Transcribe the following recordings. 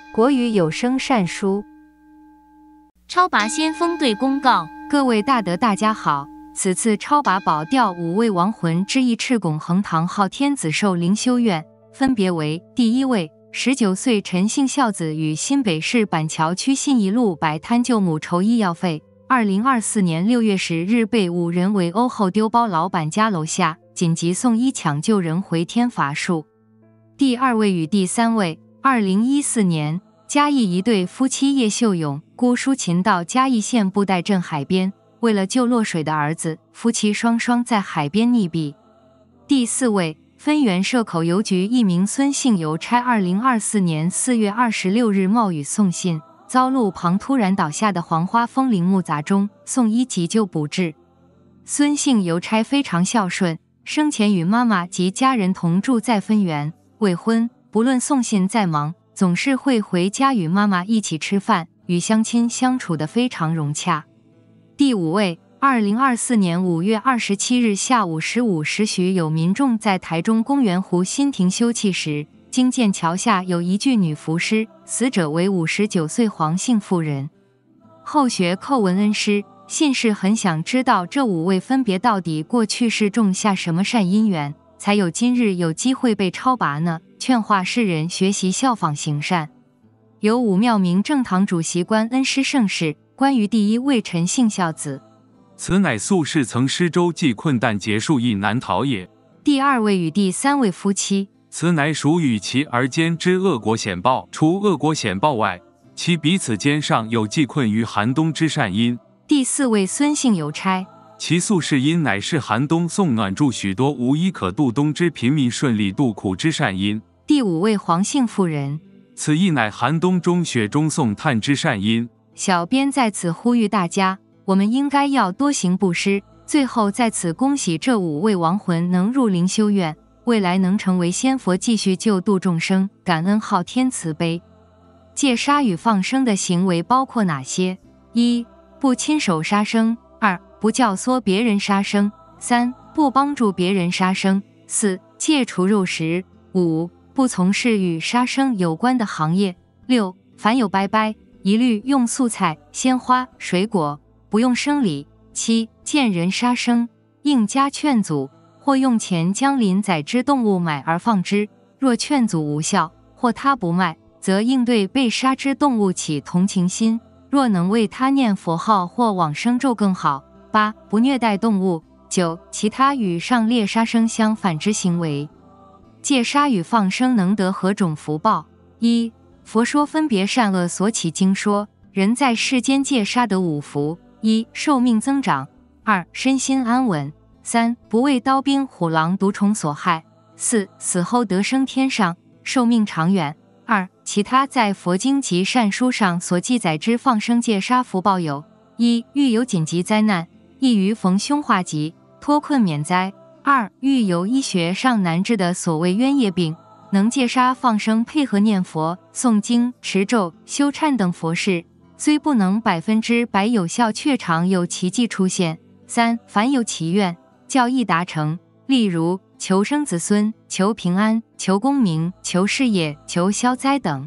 国语有声善书。 超拔先锋队公告： 各位大德大家好，此次超拔保调5位亡魂之一赤拱恒堂昊天子寿灵修院，分别为第一位19岁陈姓孝子，与新北市板桥区信义路摆摊救母筹医药费。2024年6月10日被5人围殴后丢包老板家楼下，紧急送医抢救人回天乏术。第二位与第三位2014年嘉义一对夫妻叶秀勇、辜淑琴到嘉义县布袋镇海边，为了救落水的儿子，夫妻双双在海边溺毙。第四位分园社口邮局一名孙姓邮差2024年4月26日冒雨送信，遭路旁突然倒下的黄花风铃木砸中，送医急救不治。孙姓邮差非常孝顺，生前与妈妈及家人同住在分园，未婚，不论送信再忙，总是会回家与妈妈一起吃饭，与乡亲相处得非常融洽。第五位2024年5月27日下午15时许，有民众在台中公园湖新亭休憩时，惊见桥下有一具女浮尸，死者为59岁黄姓妇人。后学寇文恩师信是很想知道这5位分别到底过去是种下什么善因缘，才有今日有机会被超拔呢？劝化世人学习效仿行善。由武庙明正堂主席观恩师圣事关于第一位陈姓孝子， 此乃宿世曾施舟济困但结束亦难逃也。 第二位与第三位夫妻， 此乃属与其而间之恶果显报，除恶果显报外，其彼此间尚有济困于寒冬之善因。 第四位孙姓邮差， 其宿世因乃是寒冬送暖助许多无衣可度冬之贫民顺利度苦之善因。 第五位黄姓妇人， 此亦乃寒冬中雪中送炭之善因。 小编在此呼吁大家，我们应该要多行布施。最后在此恭喜这5位亡魂能入灵修院，未来能成为仙佛，继续救度众生，感恩昊天慈悲。戒杀与放生的行为包括哪些？1. 不亲手杀生； 2. 不教唆别人杀生； 3. 不帮助别人杀生； 4. 戒除肉食； 5. 不从事与杀生有关的行业； 6. 凡有拜拜，一律用素菜、鲜花、水果，不用生礼； 7. 见人杀生，应加劝阻，或用钱将临宰之动物买而放之，若劝阻无效，或他不卖，则应对被杀之动物起同情心，若能为他念佛号或往生咒更好。8. 不虐待动物。9. 其他与上列杀生相反之行为。戒杀与放生能得何种福报？1. 佛说分别善恶所起经说，人在世间戒杀得5福：1. 寿命增长； 2. 身心安稳； 3. 不为刀兵虎狼毒虫所害； 4. 死后得生天上，寿命长远。2. 其他在佛经及善书上所记载之放生戒杀福报有：1. 遇有紧急灾难，易于逢凶化吉，脱困免灾； 2. 遇有医学上难治的所谓冤业病，能戒杀放生，配合念佛、诵经、持咒、修忏等佛事，虽不能100%有效，却常有奇迹出现。3. 凡有祈愿，较易达成，例如求生子孙、求平安、求功名、求事业、求消灾等。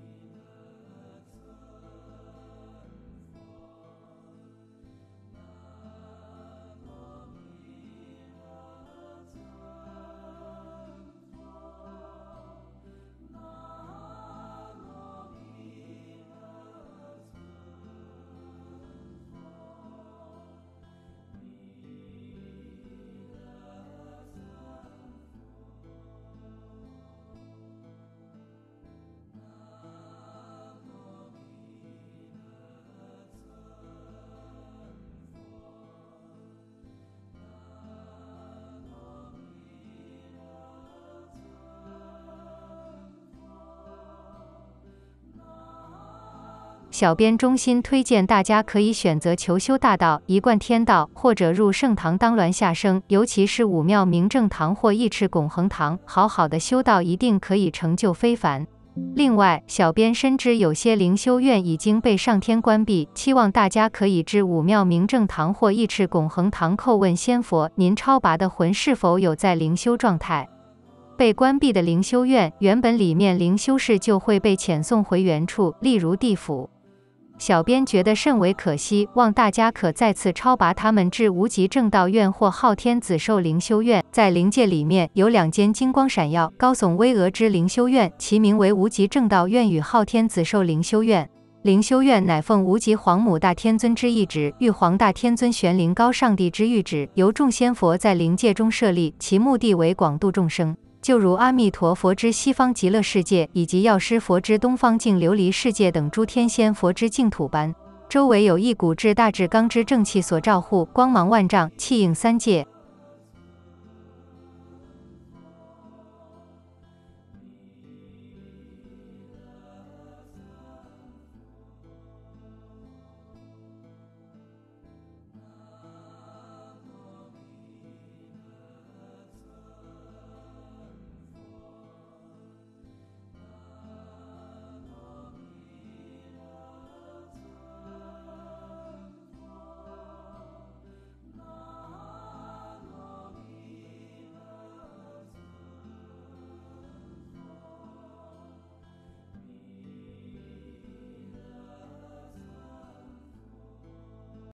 小编衷心推荐大家可以选择求修大道、一贯天道，或者入圣堂当鸾下生，尤其是武庙明正堂或义赤拱恒堂，好好的修道一定可以成就非凡。另外，小编深知有些灵修院已经被上天关闭，期望大家可以至武庙明正堂或义赤拱恒堂叩问仙佛，您超拔的魂是否有在灵修状态？ 被关闭的灵修院，原本里面灵修士就会被遣送回原处，例如地府。小编觉得甚为可惜，望大家可再次超拔他们至无极正道院或昊天子寿灵修院。在灵界里面有2间金光闪耀、高耸巍峨之灵修院，其名为无极正道院与昊天子寿灵修院。灵修院乃奉无极皇母大天尊之懿旨，玉皇大天尊玄灵高上帝之谕旨，由众仙佛在灵界中设立，其目的为广度众生。就如阿弥陀佛之西方极乐世界，以及药师佛之东方净琉璃世界等诸天仙佛之净土般，周围有一股至大至刚之正气所照护，光芒万丈，气应3界。